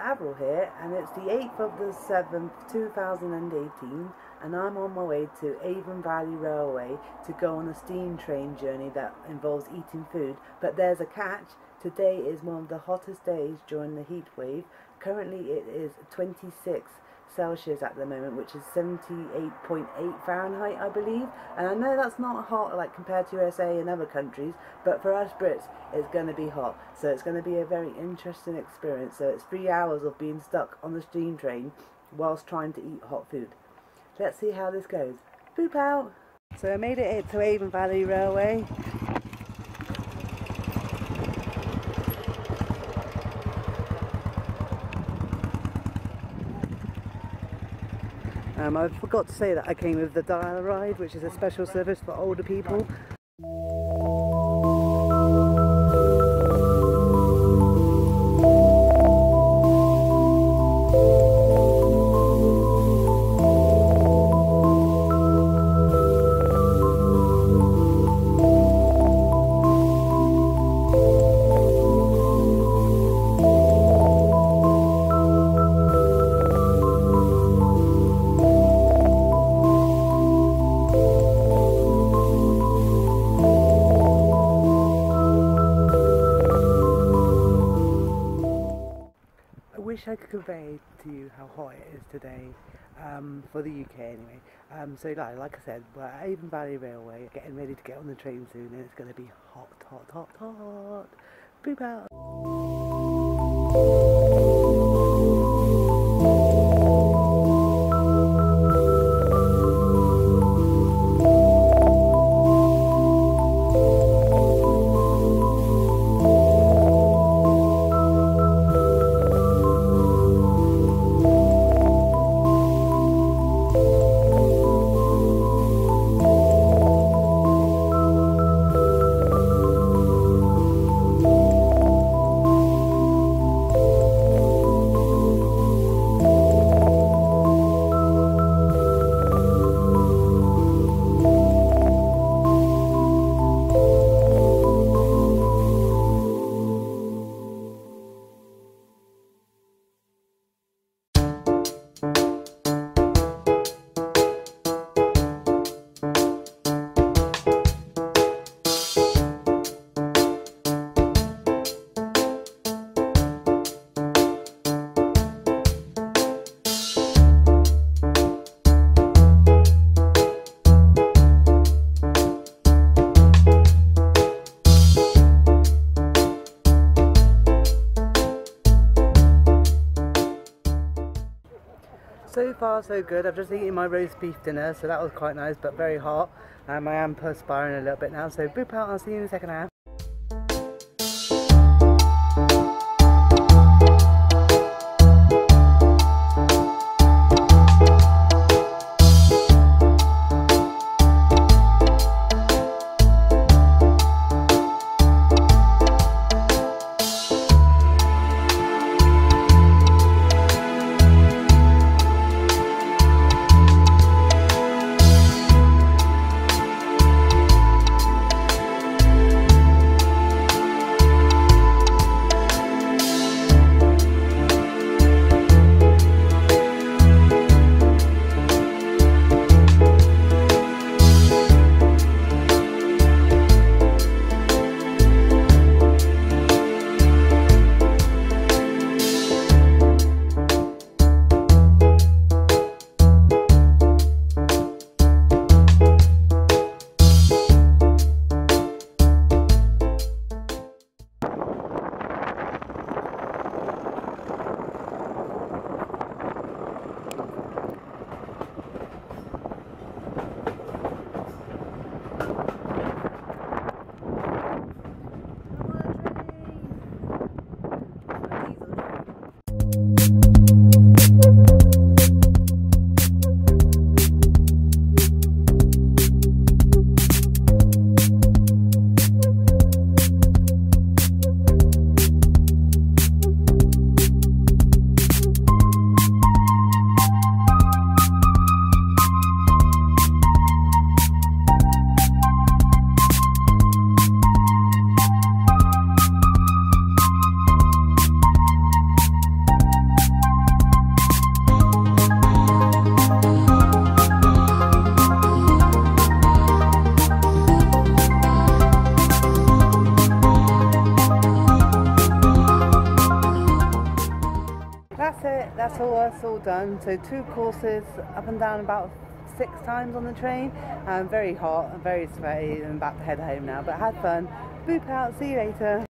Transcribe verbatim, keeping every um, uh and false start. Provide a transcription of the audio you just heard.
Avril here, and it's the eighth of the seventh two thousand eighteen, and I'm on my way to Avon Valley Railway to go on a steam train journey that involves eating food. But there's a catch. Today is one of the hottest days during the heat wave. Currently it is twenty-six Celsius at the moment, which is seventy-eight point eight Fahrenheit, I believe. And I know that's not hot like compared to U S A and other countries, but for us Brits it's going to be hot, so it's going to be a very interesting experience. So it's three hours of being stuck on the steam train whilst trying to eat hot food. Let's see how this goes. Boop out! So I made it to Avon Valley Railway. Um, I forgot to say that I came with the dial ride, which is a special service for older people. I wish I could convey to you how hot it is today, um, for the U K anyway. Um, so like, like I said, we're at Avon Valley Railway, getting ready to get on the train soon, and it's going to be hot, hot, hot, hot. Boop out! So far so good. I've just eaten my roast beef dinner, so that was quite nice, but very hot. Um, I am perspiring a little bit now, so boop out, I'll see you in the second half. that's all that's all done. So two courses up and down about six times on the train. I'm very hot and very sweaty and about to head home now, but had fun. Boop out, see you later.